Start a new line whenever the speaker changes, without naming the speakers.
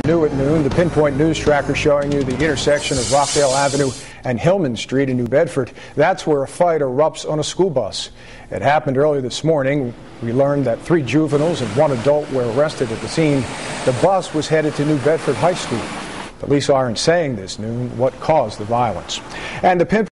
New at noon, the Pinpoint News Tracker showing you the intersection of Rockdale Avenue and Hillman Street in New Bedford. That's where a fight erupts on a school bus. It happened early this morning. We learned that 3 juveniles and 1 adult were arrested at the scene. The bus was headed to New Bedford High School. Police aren't saying this noon what caused the violence. And the